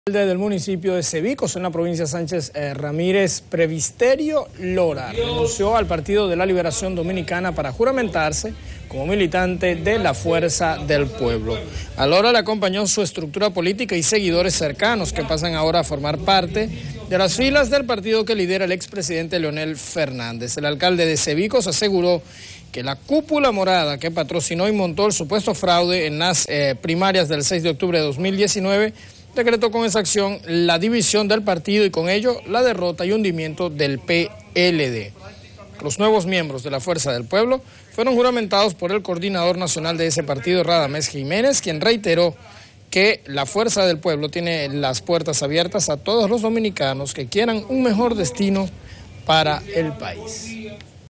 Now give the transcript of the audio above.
Del municipio de Cebicos, en la provincia Sánchez Ramírez, Previsterio Lora, renunció al Partido de la Liberación Dominicana para juramentarse como militante de la Fuerza del Pueblo. A Lora le acompañó su estructura política y seguidores cercanos que pasan ahora a formar parte de las filas del partido que lidera el expresidente Leonel Fernández. El alcalde de Cebicos aseguró que la cúpula morada que patrocinó y montó el supuesto fraude en las primarias del 6 de octubre de 2019 decretó con esa acción la división del partido y con ello la derrota y hundimiento del PLD. Los nuevos miembros de la Fuerza del Pueblo fueron juramentados por el coordinador nacional de ese partido, Radamés Jiménez, quien reiteró que la Fuerza del Pueblo tiene las puertas abiertas a todos los dominicanos que quieran un mejor destino para el país.